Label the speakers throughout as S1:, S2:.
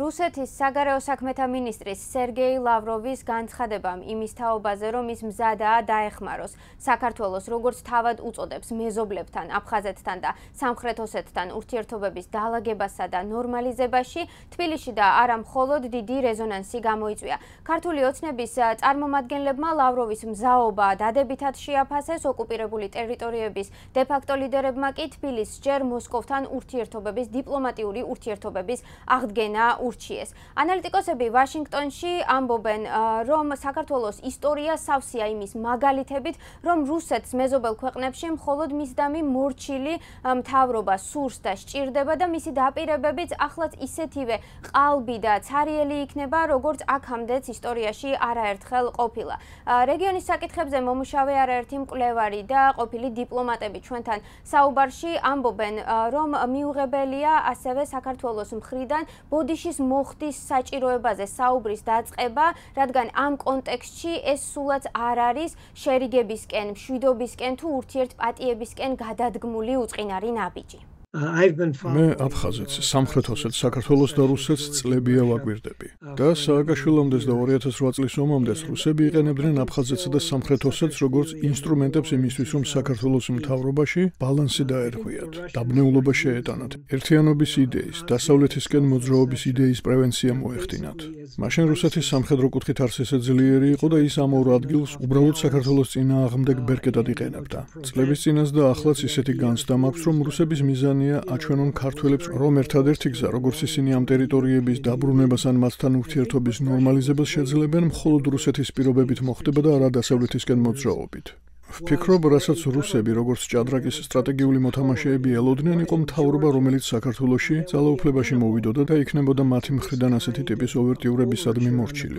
S1: რუსეთის საგარეო საქმეთა მინისტრის სერგეი ლავროვის განცხადებამ იმის თაობაზე, რომ ის მზადაა დაეხმაროს საქართველოს როგორც თავად უწოდებს მეზობლებთან, აფხაზეთთან და სამხრეთ ოსეთთან ურთიერთობების დაალაგებასა და ნორმალიზებაში, თბილისში და არა მხოლოდ დიდი რეზონანსი გამოიწვია. ქართული ოცნების წარმომადგენლებმა ლავროვის მზაობა დადებითად შეაფასეს, ოკუპირებული ტერიტორიების დე-ფაქტო ლიდერებმა კი თბილისს ჯერ მოსკოვთან ურთიერთობების დიპლომატიური ურთიერთობების აღდგენა ურჩიეს. ანალიტიკოსები ვაშინგტონში ამბობენ, რომ საქართველოს ისტორია სავსეა იმის მაგალითებით, რომ რუსეთს მეზობელ ქვეყნებში მხოლოდ მისდამი მორჩილი მთავრობა სურს და სჭირდება და მისი დაპირებებიც ახლაც ისეთივე ყალბი და ცარიელი იქნება, როგორც აქამდეც ისტორიაში არაერთხელ ყოფილა. რეგიონის საკითხებზე მომუშავე არაერთი მკვლევარი და ყოფილი დიპლომატები ჩვენთან საუბარში ამბობენ, რომ მიუღებელია ასევე საქართველოს მხრიდან ბოდიშის მოხდის საჭიროებაზე საუბრის დაწყება, რადგან ამ კონტექსტში ეს სულაც არ არის შერიგებისკენ, მშვიდობისკენ თუ ურთიერთპატიებისკენ გადადგმული უწყინარი ნაბიჯი.
S2: მე აფხაზეთს, სამხრეთ ოსეთს, საქართველოს და რუსეთს წლებია ვაკვირდები. და სააკაშვილომდეს და 2008 წლის ომამდე რუსები იყენებდნენ აფხაზეთსა და სამხრეთ ოსეთს როგორც ინსტრუმენტებს იმისთვის, რომ საქართველოს მთავრობაში ბალანსი დაერღვიათ, დაბნეულობა შეეტანათ, ერთიანობის იდეის, დასავლეთისკენ მოძრაობის იდეის პრევენცია მოეხდინათ. მაშინ რუსეთის სამხედრო კუთხით არც ესე ძლიერი იყო და ის ამ ორ ადგილს უბრალოდ საქართველოს წინააღმდეგ ბერკეტად იყენებდა. წლების წინას და ახლაც ისეთი განცდა მაქვს, რომ რუსების მიზანი აჩვენონ ქართველებს, რომ ერთადერთი გზა, როგორც ისინი ამ ტერიტორიების დაბრუნებას ან მათთან ურთიერთობის ნორმალიზებას შეძლებენ, მხოლოდ რუსეთის პირობებით მოხდება და არა დასავლეთისკენ მოძრაობით. ვფიქრობ, რასაც რუსები, როგორც ჭადრაკის სტრატეგიული მოთამაშეები ელოდნენ, იყო მთავრობა, რომელიც საქართველოში ძალაუფლებაში მოვიდოდა და იქნებოდა მათი მხრიდან ასეთი ტიპის ოვერტიურებისადმი მორჩილი.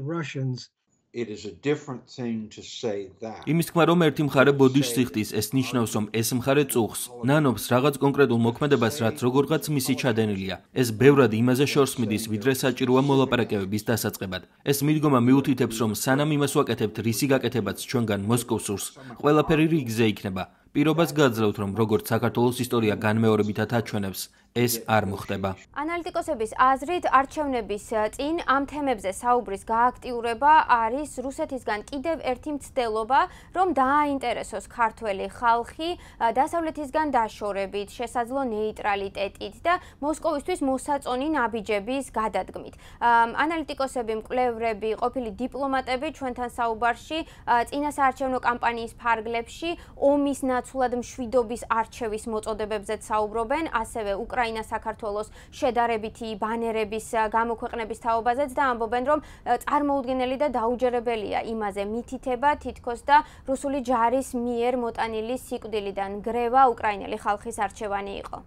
S3: იმის თქმა, რომ ერთი მხარე ბოდიშს იხდის, ეს ნიშნავს, რომ ეს მხარე წუხს, ნანობს რაღაც კონკრეტულ მოქმედებას, რაც როგორღაც მისი ჩადენილია. ეს ბევრად იმაზე შორს მიდის, ვიდრე საჭიროა მოლაპარაკებების დასაწყებად. ეს მიდგომა მიუთითებს, რომ სანამ იმას ვაკეთებთ, რისი გაკეთებაც ჩვენგან მოსკოვს სურს, ყველაფერი რიგზე იქნება. პირობას გაძლევთ, რომ როგორც საქართველოს ისტორია განმეორებითად აჩვენებს, ეს არ მოხდება.
S1: ანალიტიკოსების აზრით, არჩევნების წინ ამ თემებზე საუბრის გააქტიურება არის რუსეთისგან კიდევ ერთი მცდელობა, რომ დააინტერესოს ქართველი ხალხი დასავლეთისგან დაშორებით, შესაძლო ნეიტრალიტეტით და მოსკოვისთვის მოსაწონი ნაბიჯების გადადგმით. ანალიტიკოსები, მკვლევრები, ყოფილი დიპლომატები ჩვენთან საუბარში წინასაარჩევნო კამპანიის ფარგლებში ომის ნაცვლად მშვიდობის არჩევის მოწოდებებზეც საუბრობენ, ასევე საქართველოს შედარებითი ბანერების გამოქვეყნების თაობაზეც და ამბობენ, რომ წარმოუდგენელი და დაუჯერებელია იმაზე მითითება, თითქოს და რუსული ჯარის მიერ მოტანილი სიკვდილიდან გრევა უკრაინელი ხალხის არჩევანი იყო.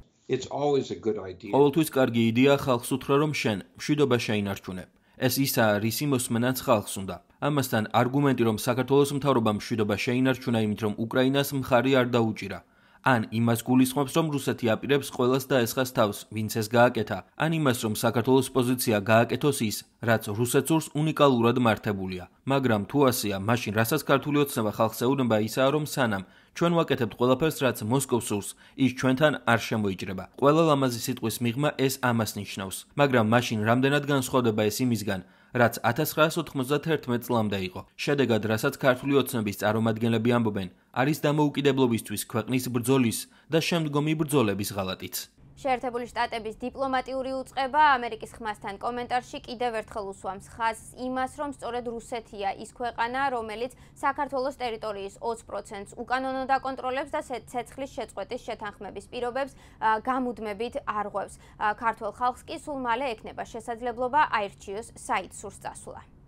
S3: ყოველთვის კარგი იდეა ხალხს უთხრა, რომ შენ მშვიდობა შეინარჩუნე. ეს ისაა, რისი მოსმენაც ხალხს უნდა. ამასთან არგუმენტი, რომ საქართველოს მთავრობამ მშვიდობა შეინარჩუნა იმით, რომ უკრაინას მხარი არ დაუჭირა. ან იმას გულისხმობს, რომ რუსეთი აპირებს ყველას დაესხას თავს, ვინც ეს გააკეთა, ან იმას, რომ საქართველოს პოზიცია გააკეთოს ის, რაც რუსეთს სურს უნიკალურად მართებულია. მაგრამ თუ ასეა, მაშინ რასაც ქართული ოცნება ხალხს ეუბნება ისაა, რომ სანამ ჩვენ ვაკეთებთ ყველაფერს, რაც მოსკოვს სურს, ის ჩვენთან არ შემოიჭრება. ყველა ლამაზი სიტყვის მიღმა ეს ამას ნიშნავს. მაგრამ მაშინ რამდენად განსხვავდება ეს იმისგან, რაც 1991 წლამდე იყო. შედეგად, რასაც ქართული ოცნების წარმომადგენლები ამბობენ, არის დამოუკიდებლობისთვის ქვეყნის ბრძოლის და შემდგომი ბრძოლების ღალატიც.
S1: შეერთებული შტატების დიპლომატიური უწყება ამერიკის ხმასთან კომენტარში კიდევ ერთხელ უსვამს ხაზს იმას, რომ სწორედ რუსეთია ის ქვეყანა, რომელიც საქართველოს ტერიტორიის 20%-ს უკანონოდ აკონტროლებს და ცეცხლის შეწყვეტის შეთანხმების პირობებს გამუდმებით არღვევს. ქართველ ხალხს კი სულ მალე ექნება შესაძლებლობა აირჩიოს საით სურს წასვლა.